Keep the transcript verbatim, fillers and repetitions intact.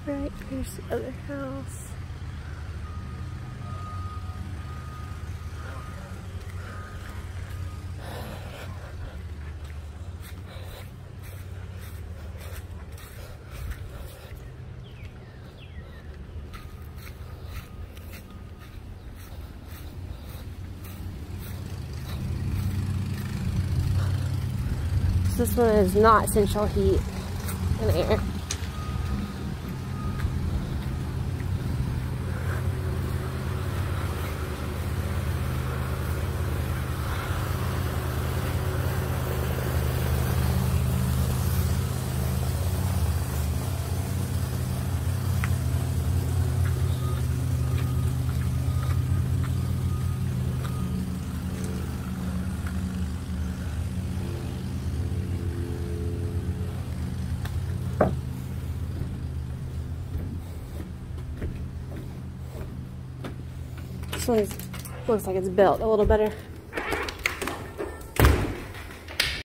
Right, here's the other house. This one is not central heat and air. This one looks like it's built a little better.